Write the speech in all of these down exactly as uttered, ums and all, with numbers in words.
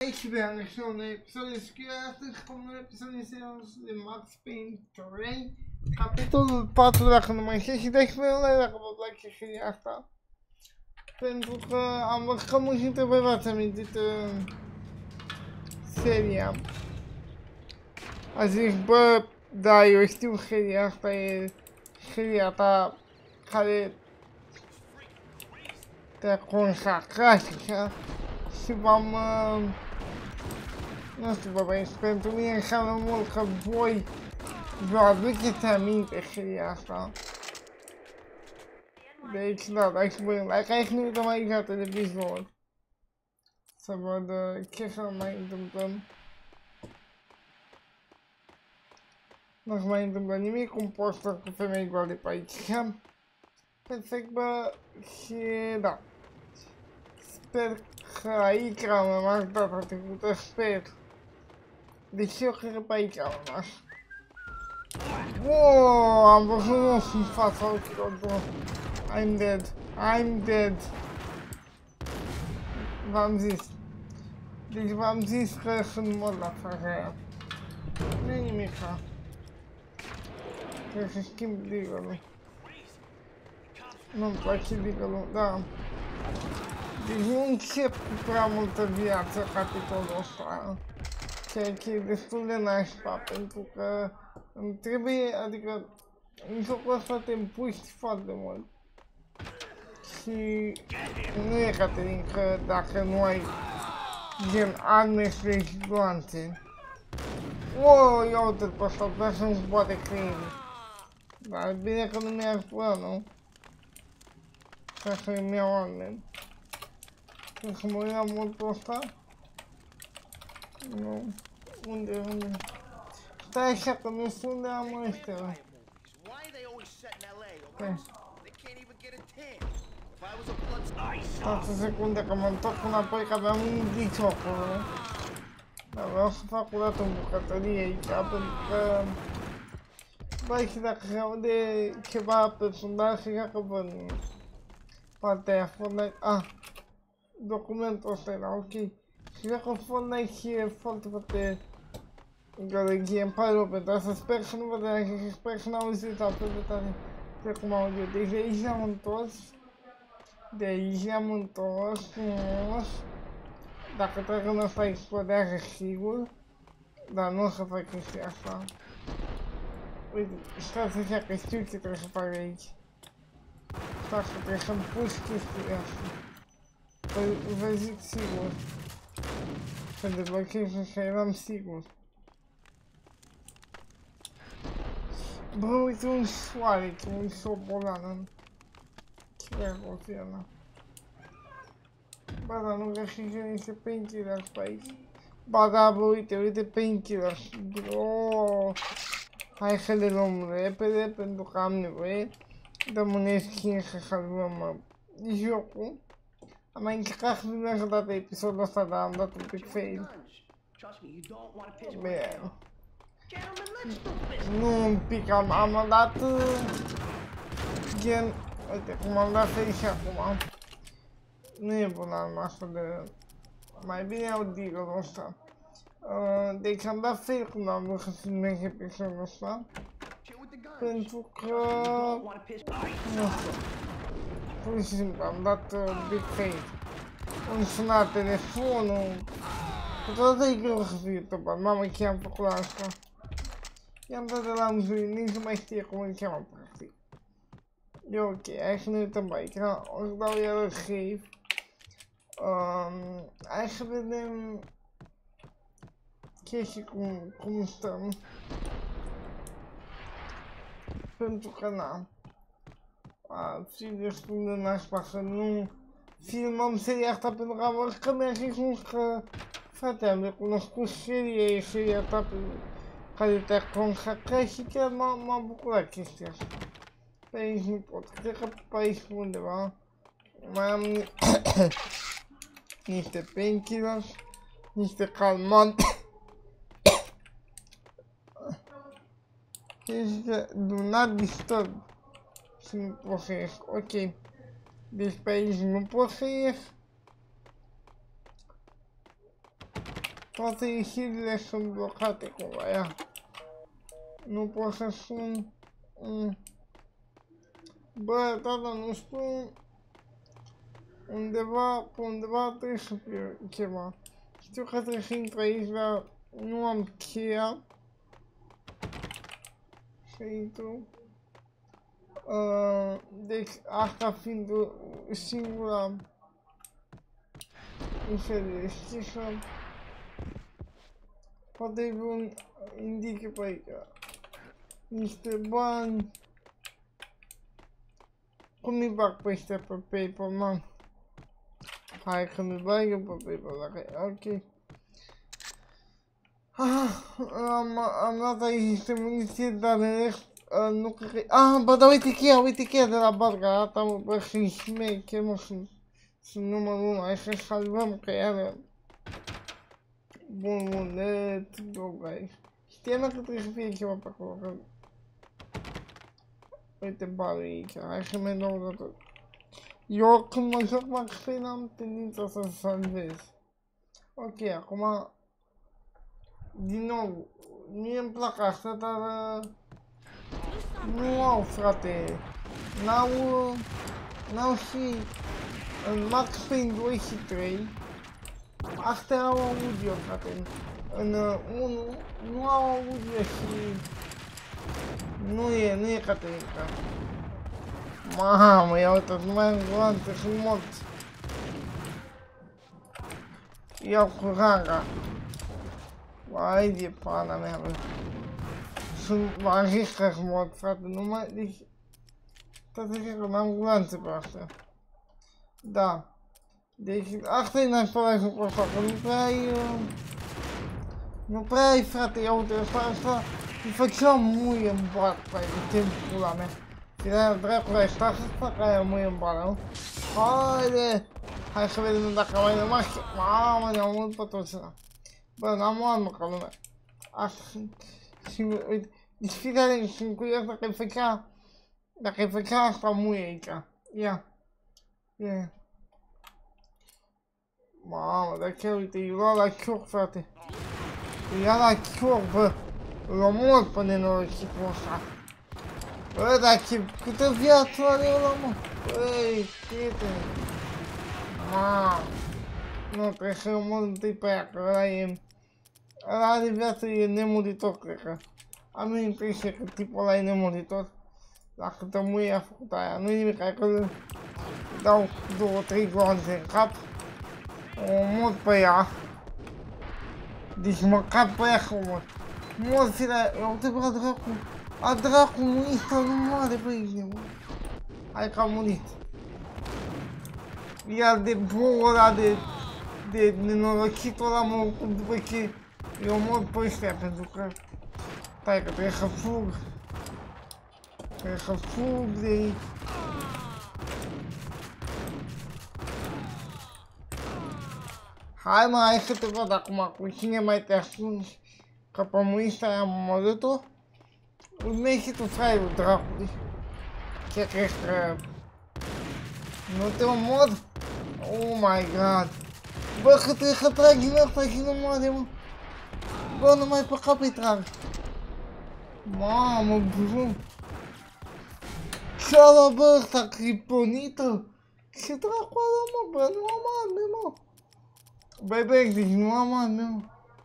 Aici vreau să un episod de scriu astăzi, cum un episod de Max Payne trei, capitolul patru, dacă nu mai știu, și deci mă like dacă vă place seria asta. Pentru că am văzut că mulți dintre voi v-ați amintit uh, seria. A zis, bă, da, eu știu seria asta, e seria ta care te-a consacrat și așa. Și v-am, uh, nu știu, bă, băieți, pentru mine înseamnă mult că voi vă aduceți aminte seria asta. Deci, da, dați voi un like, hai să ne uităm aici la televizor. Să văd uh, ce să mai întâmplăm. Nu se mai întâmplă nimic, un poster cu femei goale pe aici. Perfect, bă, și da. Sper că aici am rămas data trecută, sper. Deci eu cred că pe aici am rămas. Wow, am văzut un os în fața ochilor, bro. I'm dead. I'm dead. V-am zis. Deci v-am zis că sunt mort la faza aia. Nu-i nimica. Trebuie să schimb legal-ul. Nu-mi place legal-ul, da. Deci nu încep cu prea multă viață capitolul ăsta. Ceea ce e destul de nașpa, pentru că îmi trebuie, adică în jocul ăsta te împuști foarte mult. Și nu e Caterin că dacă nu ai gen arme și gloanțe. Wow, ia uite-l pe ăsta, vrea să-mi zboate creierul. Dar e bine că nu mi-ar pura, nu? Ca să-mi iau arme. Cred că mă ia modul ăsta? Nu. Unde, unde? Stai așa că nu sunt unde am ăștia. Stați o secundă că mă întorc înapoi că aveam un glitch acolo. Dar vreau să fac o dată în bucătărie aici, pentru că... Băi, și dacă se aude ceva pe fundal, și că văd partea aia, Fortnite... Ah! Documentul ăsta era ok. Și dacă Fortnite e foarte, foarte... gălăgie, îmi pare rău pentru asta, sper să nu vă deranjez și sper să n-auziți atât de tare precum aud eu. Deci de aici ne-am întors. De aici ne-am întors, frumos. Dacă treacul ăsta explodează sigur. Dar nu o să fac chestia asta. Uite, stați așa că știu ce trebuie să fac aici. Stați că trebuie să-mi pus chestia asta. Păi vă zic sigur. Să deblochez așa, eram sigur. Bă, uite un soare, un șobolan. Ce dracu fi ăla? Ba da, nu găsește niște painkillers pe aici. Ba da, bă, uite, uite painkillers. Bro. Hai să le luăm repede, pentru că am nevoie. Dăm un skin să salvăm jocul. Am mai încercat să filmez o dată episodul ăsta, dar am dat un pic fail. Bine. Nu un pic, am, am dat gen, uite cum am dat fail și acum. Nu e bună arma asta de... Mai bine au dealer-ul ăsta. Uh, deci am dat fail când am vrut să filmez episodul ăsta. Pentru că... Nu știu. Pur și simplu am dat uh, big fail. Îmi suna telefonul. Câteodată e greu să fiu youtuber, mamă ce am făcut la asta. I-am dat de la Amzui, nici nu mai știe cum îl cheamă practic. E ok, hai să ne uităm aici, o să dau iară save. Um, hai să vedem chestii cum, cum stăm. Pentru că na, a fi destul de nașpa să nu filmăm seria asta, pentru că am văzut că mi-a zis că frate, am recunoscut seria, e seria ta pe care te-a consacrat și chiar m-a bucurat chestia asta. Pe aici nu pot, cred că pe aici undeva mai am niște painkillers, niște calmanti. Este do not disturb. Și nu pot să ies, ok. Deci pe aici nu pot să ies. toate ieșirile sunt blocate cumva, ia. Nu pot să sun... Mm. Bă, tata, nu știu... Undeva, pe undeva trebuie să fie ceva. Știu că trebuie să intru aici, dar nu am cheia. Să intru. Uh, deci asta fiind singura înțeles, știi să poate un indice pe aici niște bani. Cum îi bag pe ăștia pe PayPal, man? Hai că mi bag eu pe PayPal, dacă e ok. Ah, am, am luat aici niște muniție, dar în rest Uh, nu cred că... Ah, bă, dar uite cheia, uite cheia de la barca, asta mă, bă, sunt șmecher, mă, sunt, sunt numărul unu, hai să salvăm că iară... Bun, bun, let's go, guys. Știam că trebuie să fie ceva pe acolo, că... Uite barul aici, hai să merg la tot. Eu când mă joc Max Payne am tendința să salvez. Ok, acum... Din nou, mie îmi plac asta, dar... Uh, nu au, frate, n-au, n-au și în Max Payne doi și trei, astea au audio, frate, în unu nu au audio și nu e, nu e Caterinca. Mamă, ia uite, nu mai am gloanțe, sunt morți. Iau cu ranga. Vai de pana mea, bă. Sunt magic că sunt mort, frate, nu mai... Deci... Toate că n-am glanțe pe astea. Da. Deci, asta e nașpa să pot fac, că nu prea ai... Uh... Nu prea ai, frate, ia uite, ăsta, ăsta... Îi făceam muie în bar, frate, de timp pula mea. Și de-aia dracul ai stat să-ți fac aia muie în bar, nu? Haide! Hai să vedem dacă mai rămas... Mamă, ne-am mult pe toți ăla. Bă, n-am armă ca lumea. Asta sunt... Singur, uite, deci fiecare sunt curios dacă îi făcea, dacă îi făcea asta muie aici. Ia, ia. Mamă, dar chiar uite, îi lua la chioc, frate. Îi ia la chioc, bă. Îl omor pe nenorocitul ăsta. Bă, dar câtă viață are ăla, mă. Băi, prietene. Mamă. Nu, trebuie să omor întâi pe aia, că ăla e... Ăla are viață, e nemuritor, cred că. Am impresia că tipul ăla e nemuritor. La câtă muie a făcut aia. Nu-i nimic, hai că îl dau două, trei gloanțe în cap. O omor pe ea. Deci mă cap pe ea că omor. Mor fi la... Uite bă, dracu. A dracu, muista nu moare, băi, ești nebun. Hai că a murit. Iar de bou ăla, de... De nenorocitul ăla mă ocup după ce... Eu mor pe ăștia pentru că... Stai că trebuie să fug. Trebuie să fug de aici. Hai mă, hai să te văd acum cu cine mai te ascunzi. Că pe muista aia am omorât-o. Urmezi și tu fraierul dracului. Ce crezi că... Nu te omor? Oh my god. Bă, că trebuie să trag din asta și nu moare, mă. Bă, numai pe cap îi trag. Mamă, brum. Ce-ala, bă, ăsta criptonită? Ce dracu ala, mă, bă, nu am arme, mă. Băi, băi, deci nu am arme, mă.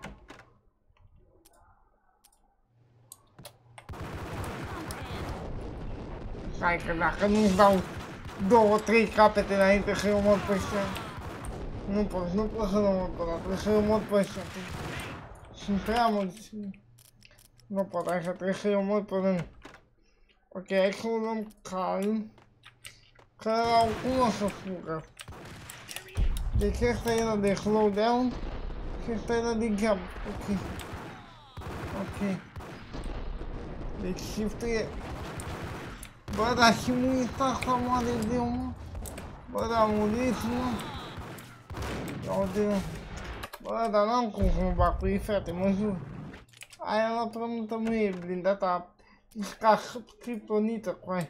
Hai că dacă nu-ți dau două, trei capete înainte să-i omor pe ăștia. Nu pot, nu pot să-l omor pe ăla, trebuie să-i omor pe ăștia. Sunt prea mulți. Nu pot, așa, trebuie să-i omor pe rând. Ok, hai să o luăm calm. Că acum o să fugă. Deci ăsta era de slowdown și ăsta era de jump. Ok. Ok. Deci shift-ul e... Bă, dar și muita asta moare de mă. Bă, dar a murit, mă. Ia uite, mă. Bă, dar n-am cum să mă bag cu ei, frate, mă jur. Aia la prea multă muie blindata. Ca criptonită cu aia.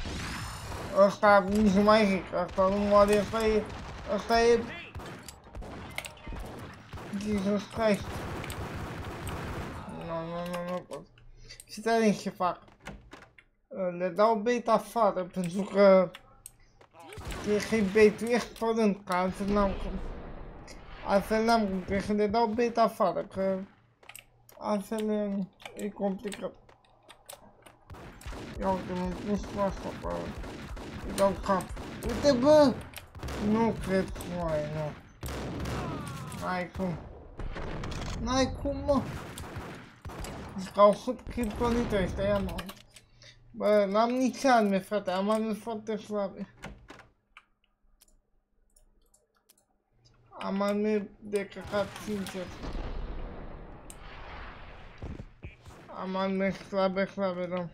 Ăsta nici nu mai zic, ăsta nu moare, ăsta e... Ăsta e... Jesus Christ. Nu, nu, nu, nu pot. Știți atent ce fac? Le dau bait afară pentru că cred că-i bait-uiesc părând, că altfel n-am cum. Altfel n-am cum, cred că le dau bait afară, că altfel e, e complicat. Ia uite, m-am pus cu asta pe... Îi dau cap. Uite, bă! Nu cred, mai, nu. N-ai cum. N-ai cum, mă. Zic că au făcut criptonită ăștia, ia mă. Bă, n-am nici arme, frate, am arme foarte slabe. Am arme de căcat, sincer. Am arme slabe, slabe, da.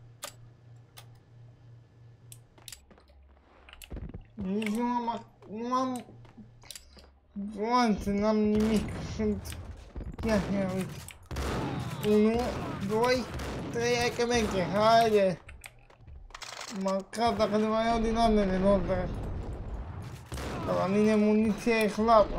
Nici nu am... nu am... Voanțe, n-am nimic, sunt... Ia, ia, uite. Unu, doi, trei, hai că merge, haide! Măcar dacă le mai iau din armele lor, dar... Că la mine muniția e slabă.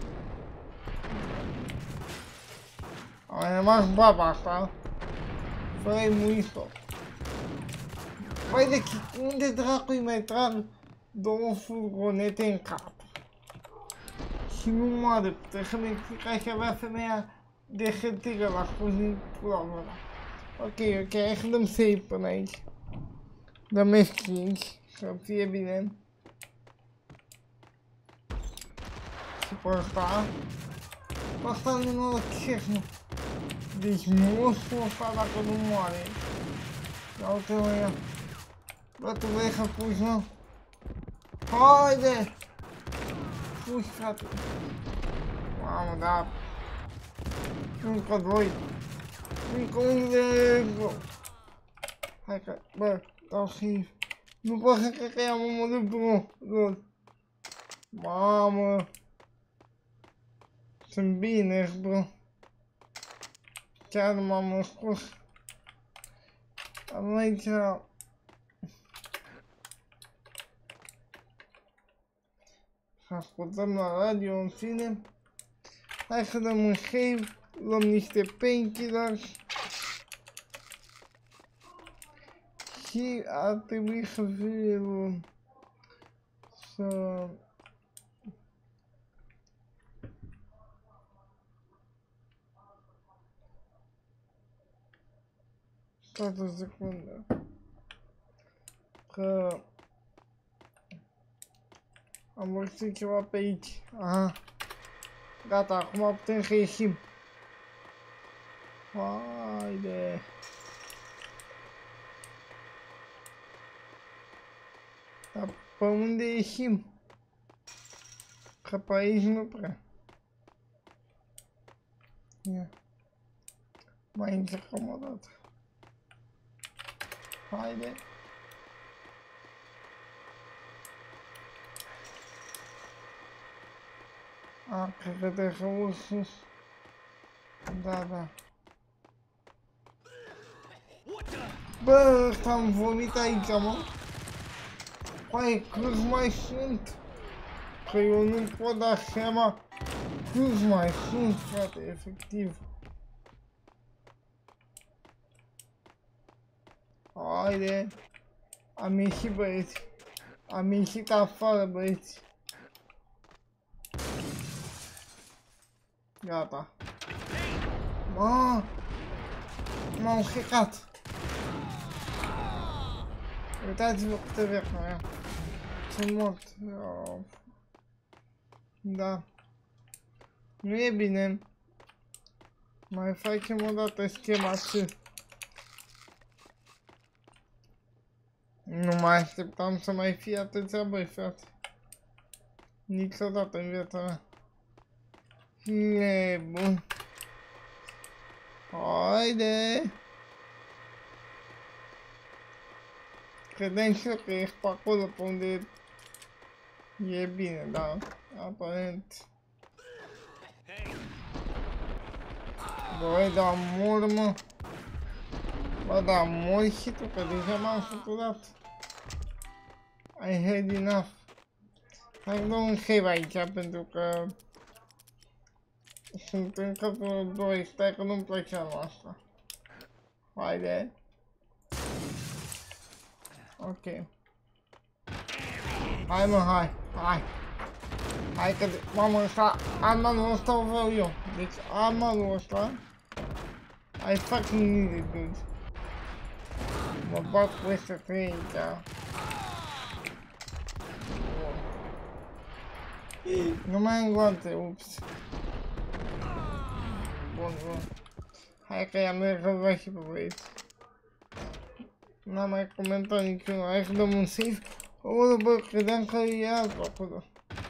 A mai rămas baba asta, fără-i munitor. Băi, de unde dracu-i mai trag două furgonete în cap? Și nu moare, puteți să-mi explicați ce avea femeia de hârtigă la scuzii pulonul ăla. Ok, ok, hai să dăm save până aici. Dăm F cinci, să fie bine. Și pe ăsta. Pe ăsta nu norocesc, mă. Deci monstrul ăsta dacă nu moare. Ia uite-mă ea. Bă, tu vrei să fugi, mă? Haide! Fugi, frate. Mamă, da. Încă doi. Încă un de... Hai că... Bă, dau save. Nu pot să cred că i-am omorât, bro. Lol. Mamă. Sunt bine, bro. Chiar m-am scos. Am aici... Să ascultăm la radio, în fine. Hai să dăm un save, luăm niște painkillers. Și ar trebui să fie... să... Stați o secundă. Că... am văzut ceva pe aici. Aha. Gata, acum putem să ieșim. Haide. Dar pe unde ieșim? Că pe aici nu prea. Ia. Mai încercăm o dată. Haide. A, cred că trebuie să urc sus. Da, da. Bă, ăsta am vomit aici, mă. Păi, câți mai sunt? Că eu nu pot da seama câți mai sunt, frate, efectiv. Haide. Am ieșit, băieți. Am ieșit afară, băieți. Gata. Mă! M-au hackat. Uitați-vă câte vecna mea. Sunt mort. Da. Nu e bine. Mai facem o dată schema C. Nu mai așteptam să mai fie atâția băi, frate. Niciodată în viața mea. E bun. Haide! Credeam și eu că ești pe acolo pe unde e bine, da, aparent. Băi, dar mor, mă. Bă, dar mori și tu, că deja m-am săturat. I had enough. Hai să dau un save aici, pentru că sunt în capitolul doi, stai că nu-mi place anul asta. Haide. Ok. Hai mă, hai, hai. Hai că, mamă, ăsta, armanul ăsta o vreau eu. Deci armanul ăsta, I fucking need it, dude. Mă bat cu ăsta trei aici. Nu mai am guante, ups. Bun, bun. Hai că i-am rezolvat și pe băieți. N-am mai comentat niciunul, hai să dăm un save. O, bă, credeam că e altul acolo.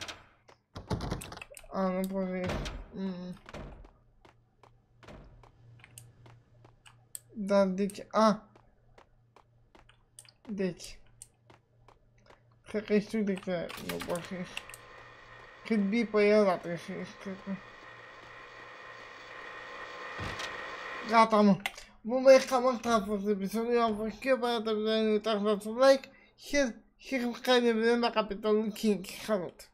A, nu pot să ies. Mm. Dar deci, a. Deci. Cred că știu de ce nu pot să ies. Cât bi pe el ăla trebuie să ies, cred că. Gata, mă. Bun, băieți, cam asta a fost episodul. Eu am fost eu, băiatul, nu uitați să dați un like, share și subscribe, ne vedem la capitolul cinci. Salut!